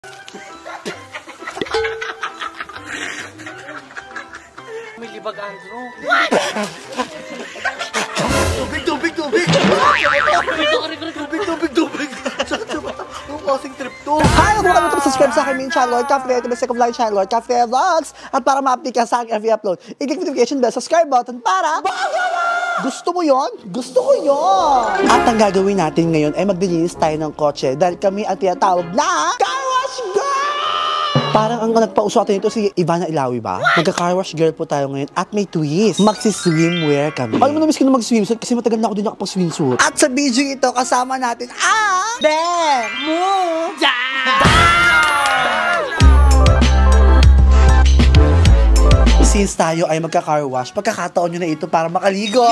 May libag, Andrew. Tubig! Ang kasing trip to. Hi! Huwag mo kami subscribe sa aking main channel, Lord Cafe, ito sa vlog channel, Lord Cafe Vlogs. At para ma-update ka sa aking every upload, i-click notification bell, subscribe button para... Gusto mo yon? Gusto ko yon! At ang gagawin natin ngayon ay maglilinis tayo ng kotse dahil kami ang tinatawag na Car Wash Girl! Parang ang nagpauso atin ito si Ivana Ilawi ba? Magka-car wash girl po tayo ngayon at may twist. Magsi-swimwear kami. Alam mo na miss ko na mag-swimsuit kasi matagal na ako din nakapag-swimsuit. At sa video ito kasama natin ang Bermuda! Since tayo ay magka-car wash, pagkakataon nyo na ito para makaligo.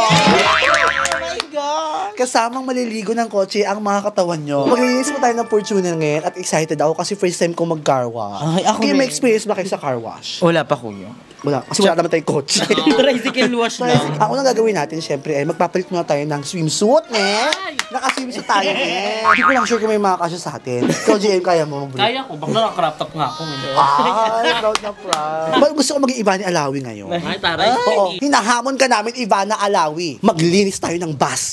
Kasamang maliligo ng kotse ang mga katawan nyo. Maglilinis mo tayo ng Fortuner ngayon at excited ako kasi first time kong mag-car wash. Ay, ako may experience ba kayo sa car wash? Wala pa, kuya. Wala. Kasi wala naman tayong kotse. Tricycle wash lang. Ang unang gagawin natin, syempre, ay magpapalit muna tayo ng swimsuit, Naka-swimsuit tayo, Hindi ko lang sure kung may makakasya sa atin. Ikaw, GM, kaya mo mag-break? Kaya ko. Bakla naka-crop top nga ako. Ay, proud na proud. Gusto ko maging Ivana Alawi ngayon. Ay, taray. Oo. Hinahamon ka namin, Ivana Alawi. Maglinis tayo ng bus.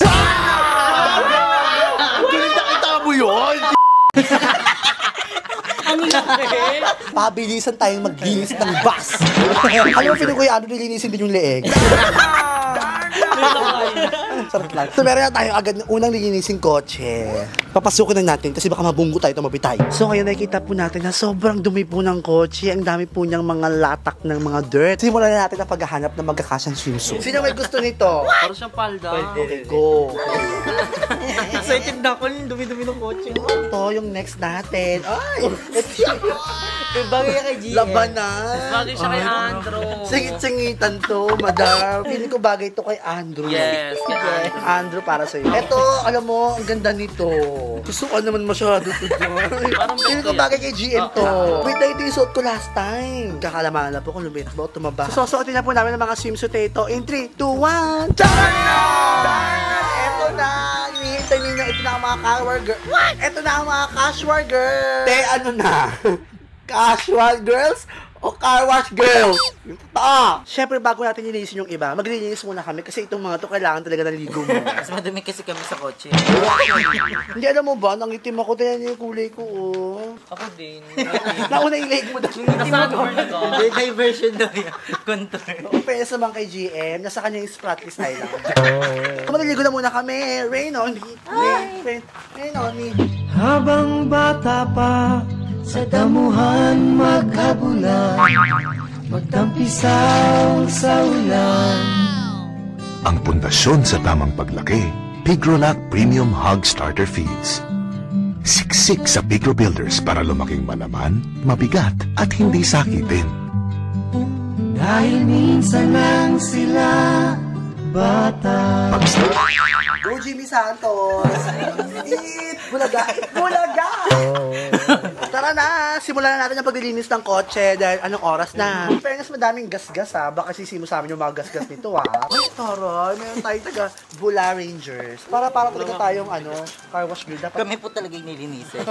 Nakita mo yun? Ang laki. Pabilisan tayong maglinis ng bus. Alam mo, pinukuya, nilinisin din yung leeg. Sarap lang. So meron na tayo agad ng unang lilinisin kotse. Papasukin na natin kasi baka mabunggo tayo, tumabitay. So ngayon nakikita po natin na sobrang dumi po ng kotse. Ang dami po niyang mga latak ng mga dirt. Simulan na natin ang paghahanap ng magkakasyang swimsuit. Sino may gusto nito? Parang siyang palda. Okay, go. Excited na ako yung dumi-dumi ng kotse. Ito yung next natin. Ay! Bagay ka kay GM. Labanan. Bagay siya kay Andrew. Singit-singitan to, madam. Feeling ko bagay to kay Andrew. Yes. Andrew, para sa'yo. Ito, alam mo, ang ganda nito. Gusto ko naman masyado to. Feeling ko bagay kay GM to. Wait, ito yung suot ko last time. Kakalamahan na po kung lumit ba o tumaba. So, susuotin na po namin ng mga swimsuit ito. In 3, 2, 1. Charan! Ito na. Hinihintay ninyo. Ito na ang mga casual girl. What? Ito na ang mga casual girl. Ano na? Casual girls o car wash girls? Yung totoo. Siyempre, bago natin linisin yung iba, maglilinis muna kami kasi itong mga to kailangan talaga ng ligo mo. Mas madumi kasi kami sa kotse. Hindi, alam mo ba, nangitim ako, tayo yung kulay ko, oh. Ako din. Nauna yung leg mo daw. Hindi, diversion daw yan. Contour. Pwede naman kay GM, nasa kanya yung spratless style lang. Maliligo na muna kami. Rain on me. Rain on me. Habang bata pa, sa damuhan maghabulan, magtampisaw sa ulan. Ang pundasyon sa tamang paglaki, Pigrolac Premium Hog Starter Feeds. Siksik sa Pigro Builders para lumaking malaman, mabigat at hindi sakitin. Dahil minsan lang sila bata. Go Jimmy Santos! Bulaga! Bulaga! Tara na! Simulan na natin ang paglilinis ng kotse dahil anong oras na. In fairness, madaming gasgas ha. Baka sisimo sa amin yung mga gasgas nito ha. Ay, taray! Mayroon tayo taga Bula Rangers. Para talaga tayong car wash girl. Dapat... Kami po talaga yung nilinisin.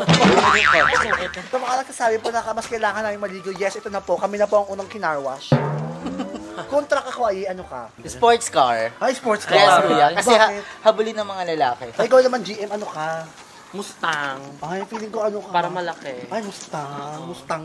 Ito mga nagsasabi po na mas kailangan namin maligo. Yes, ito na po. Kami na po ang unang kinarwash. Kontra ka ko ay ano ka? Sports car. Ay, sports car. Yes, kuya. Kasi Bakit? habulin ng mga lalaki. Ay, ikaw naman GM, ano ka? Mustang. Ay, feeling ko ano ka? Para malaki. Ay, Mustang. Mustang.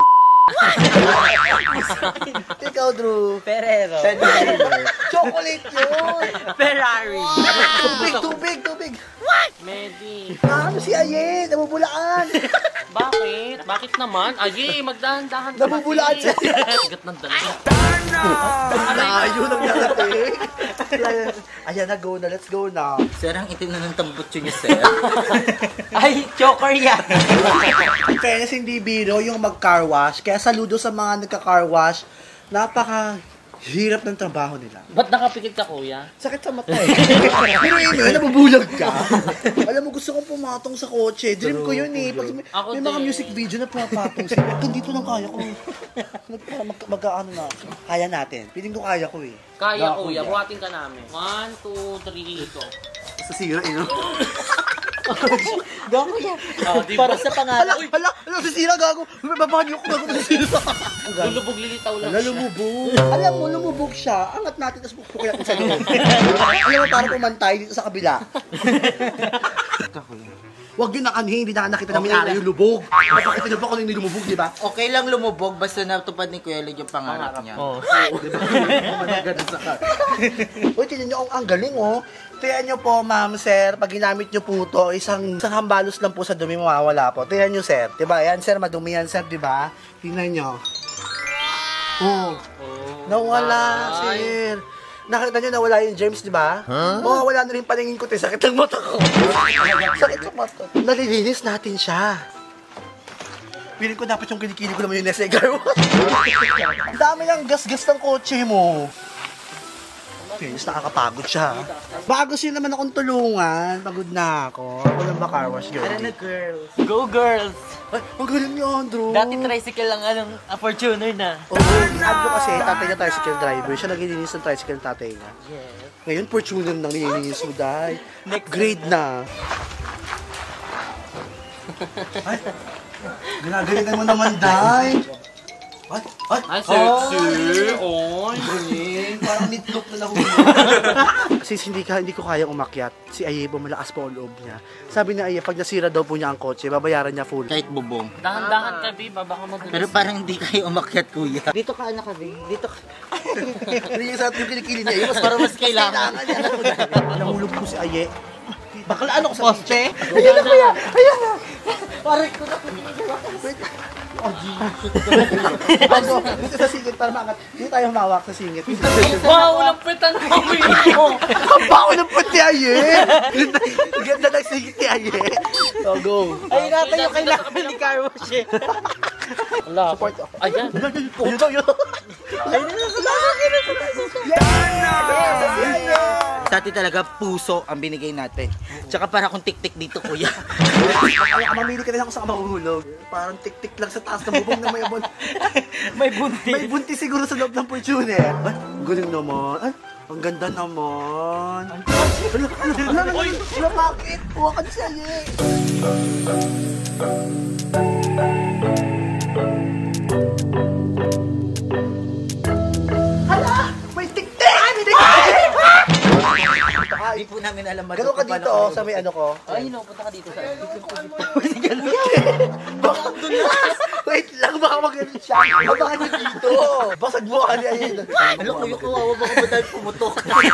Ikaw, Drew. Ferrero. Chocolate yun. Ferrari. Tubig. What? Medi. Ano si Ayen? Nabubulaan. Bakit? Bakit naman? Ay, magdahan-dahan. Nabubulaan siya. Sigat ng dalawa. Layo lang natin. Ayan na, go na. Let's go na. Sir, ang itim na ng tambutso niya, sir. Ay, choker yan. Kaya hindi biro yung mag-car wash. Kaya saludo sa mga nagka-car wash. Napaka-hirap ng trabaho nila. Ba't nakapikit ka, kuya? Sakit sa mata eh. Pero yun, nabubulag ka. Alam mo, gusto kong pumatong sa kotse. Dream ko yun eh. Pag may mga music video na pumapatong siya. Dito lang kaya ko. Mag-ano na. Kaya natin. Piling ko kaya ko eh. Kaya, kuya. Buhatin ka namin. 1, 2, 3, ito. Sa zero, Gago yan. Para sa pangarap. Hala, sisira, gago. Babahan niyo ko, gago, sisira. Lulubog lilitaw lang. Hala, lumubog. Alam mo, lumubog siya. Angat natin, tapos pukpukin natin sa loob. Alam mo, para pumantay dito sa kabila. Huwag yun nakanhin, hindi nakita namin ara yung lubog. Napakita niyo ba kung yung lumubog, di ba? Okay lang lumubog, basta natupad ni Kuya Lig yung pangarap niya. Oo. Uy, tignan nyo, ang galing, oh. Tignan nyo po, ma'am, sir, pag ginamit nyo po ito, isang hambalos lang po sa dumi, mawawala po. Tignan nyo, sir. Diba? Yan, sir, madumi yan, sir, diba? Tignan nyo. Oh. Nawala, sir. Nakita nyo nawala yung germs, di ba? Oo, wala na rin paningin ko, sakit ang mata ko. Sakit ang mata. Nalilinis natin siya. Piling ko dapat yung kinikili ko naman yung nasa car wash. Ang dami ng gas-gas ng kotse mo. Pilis, nakakapagod siya. Baka gusto naman akong tulungan. Pagod na ako. Ako lang ba car wash, girl? Tara na, girls. Go girls! Ay, ang galing niyo, Andrew. Dati tricycle lang Fortuner na. Oo, Andrew kasi, tatay niya tricycle driver. Siya naglilinis ng tricycle ng tatay niya. Yes. Ngayon, Fortuner nang nililinis mo, Day. Upgrade na. Ay, ginagalingan mo naman, Day. Ay, sexy! Oy! galing. Parang nitlok na nahuli. Kasi hindi ko kayang umakyat. Si Aye, malakas po ang loob niya. Sabi ni Aye, pag nasira daw po niya ang kotse, babayaran niya full. Kahit bubong. Dahan-dahan ka, Biba. Baka madulas. Pero parang hindi kayo umakyat, Kuya. Dito ka, anak ka, Bing. Dito ka. Hindi yung sa atin yung kinikili niya. Mas Para mas kailangan. niya. Nahulog po si Aye. Bakla ano ko sa Poste? Ayan na, kuya! Ayan na! Parang ko na Wait. Oh, ano, dito sa singit para maangat. Dito tayo humawak sa singit. Wow! Walang pitan mo! Ang baho ng puti, Aye! Ganda ng singit ni Aye. So, go. Ay, natin yung kailangan ni car wash eh. Wala. Support ako. Ayan. Ayun daw, yun. Ayun na. Sa atin talaga puso ang binigay natin. Tsaka para kung tik-tik dito, Kuya. Mamili ka rin ako sa mahuhulog. Parang tik-tik lang sa taas ng bubong na may abon. May bunti. May bunti siguro sa loob ng Fortuner. Ay, galing naman. Ay, ang ganda naman. Wala, bakit? Huwag ka siya, Aye. Hala! May tik-tik! Hindi po namin alam ba. Gano'n ka dito, oh, sa may ano ko. Ay, no, punta ka dito sa... Baka wait lang, baka mag-ganun siya. Baka niya dito. Basag mo ka niya yun. Ano, Kuya, kawawa ba ba tayo pumutok?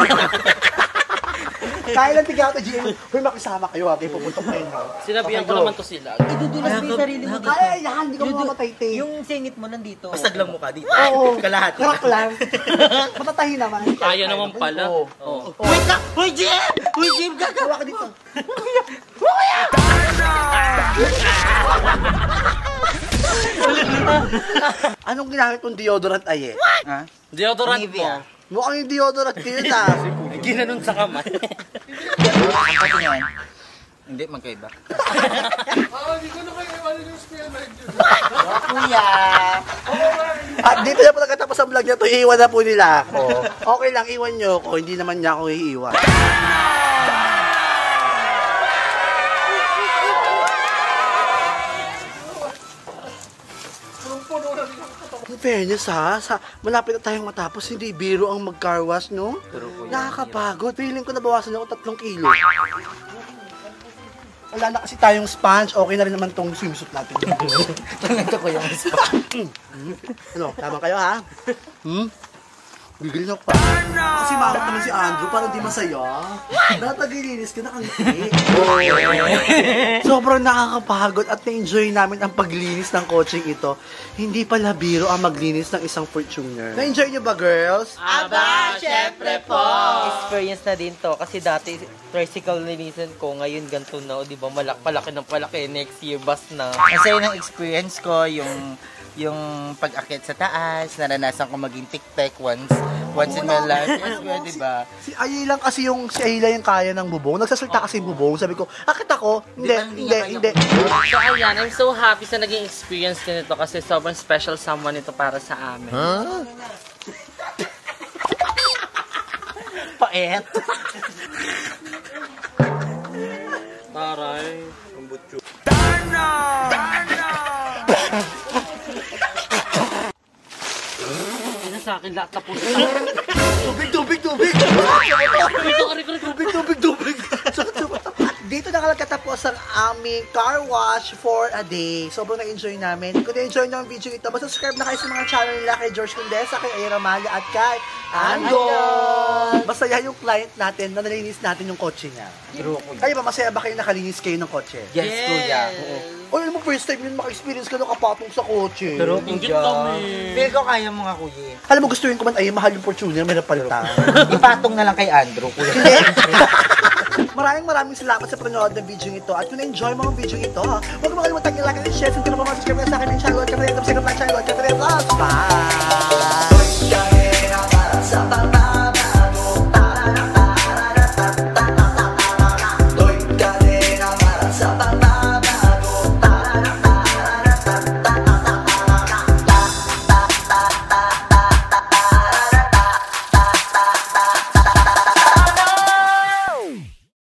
Kaya lang tiga ito, GM. Uy, makisama kayo ha. Kayo pupuntok kayo ha. Sinabihan ko naman to sila. Idudulas mo yung sarili mo. Kaya yan, hindi ka mamamatay, te. Yung singit mo nandito. Basag lang mo ka dito. Oo. Kalahati. Karak lang. Matatahi naman. Kaya naman pala. Oo. Wait ka! Uy, Jim! Uy, Jim! Gawa ka dito. Anong ginamit mong deodorant, Aye? Ha? Deodorant Nivea. mo. Mukhang yung deodorant ko yun ha. Ginanon sa kamay. Ang pati niyan. Hindi, magkaiba. Kuya! At dito na po nagkatapos ang vlog niya to, iiwan na po nila ako. Okay lang, iwan nyo ako, hindi naman niya ako iiwan. In fairness ha, malapit na tayong matapos, hindi biro ang mag-car wash, no? Nakakapagod. Feeling ko nabawasan niyo ako 3 kilo. Wala na kasi tayong sponge, okay na rin naman tong swimsuit natin. Ito ko yung sponge. Ano, tama kayo ha? Gigil na pa. Kasi mamat naman si Andrew, parang di masaya. Natagilinis ka, nakangiti. Sobrang nakakapagod at na-enjoy namin ang paglinis ng coaching ito. Hindi pala biro ang maglinis ng isang Fortuner. Na-enjoy nyo ba, girls? Aba, syempre po! Experience na din to. Kasi dati, tricycle linisan ko. Ngayon, ganito na. O, di ba, palaki ng palaki. Next year, bus na. Ang saya ng experience ko, yung pag-akit sa taas, naranasan ko maging tik-tek once in my life. Yes, well, diba? Si Aye lang kasi yung kaya ng bubong. Nagsasalta kasi yung bubong. Sabi ko, akit ako? Hindi. So, ayan. I'm so happy sa naging experience ko nito. Kasi sobrang special someone ito para sa amin. Paet. Taray. sa akin lahat na po. Tubig! Tubig! Dito na kalagkatapos ang aming car wash for a day. Sobrang na-enjoy namin. Kung na-enjoy nyo ang video ito, subscribe na kayo sa mga channel nila kay George Condesa, kay Aira Malia at kay Andon. Masaya yung client natin na nalinis natin yung kotse niya. True, kuya. Kayo ba, masaya ba kayo nakalinis kayo ng kotse? Yes, kuya. O alam mo, first time yun maka-experience ka ng kapatong sa kotse. True, kuya. Feel ko kaya mo nga, kuya. Alam mo, gusto yun ko man, ay, mahal yung Fortuner, may napalitan. Ipatong na lang kay Andrew, kuya. Maraming salamat sa panonood ng video ito. At kung na-enjoy mo ang video ito, huwag mo kalimutan i-like and share. Kung hindi mo pa subscribe sa akin ng channel, Cafe Vlogs. Bye!